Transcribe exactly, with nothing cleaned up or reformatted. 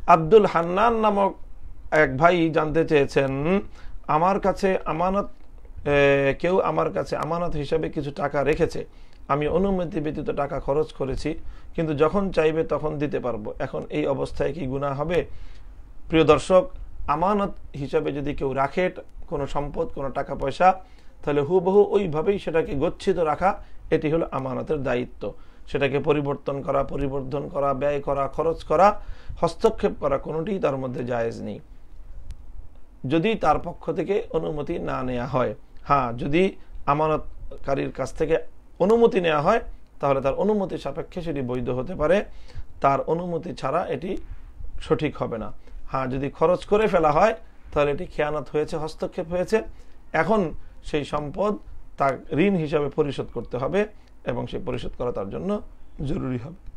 আব্দুল হান্নান নামক এক ভাই জানতে চেয়েছেন, আমার কাছে আমানত কেউ আমার কাছে আমানত হিসাবে কিছু টাকা রেখেছে, আমি অনুমতি ব্যতীত টাকা খরচ করেছি, কিন্তু যখন চাইবে তখন দিতে পারবো, এখন এই অবস্থায় কি গুনাহ হবে? প্রিয় দর্শক, আমানত হিসাবে যদি কেউ রাখে কোনো সম্পদ, কোনো টাকা পয়সা, তাহলে হুবহু ওইভাবেই সেটাকে গচ্ছিত রাখা, এটি হলো আমানতের দায়িত্ব। সেটাকে পরিবর্তন করা, পরিবর্ধন করা, ব্যয় করা, খরচ করা, হস্তক্ষেপ করা কোনোটিই তার মধ্যে জায়েজ নেই, যদি তার পক্ষ থেকে অনুমতি না নেওয়া হয়। হ্যাঁ, যদি আমানতকারীর কাছ থেকে অনুমতি নেওয়া হয় তাহলে তার অনুমতি সাপেক্ষে সেটি বৈধ হতে পারে, তার অনুমতি ছাড়া এটি সঠিক হবে না। হ্যাঁ, যদি খরচ করে ফেলা হয় তাহলে এটি খেয়ানত হয়েছে, হস্তক্ষেপ হয়েছে, এখন সেই সম্পদ তার ঋণ হিসাবে পরিশোধ করতে হবে এবং সেই পরিশোধ করা তার জন্য জরুরি হবে।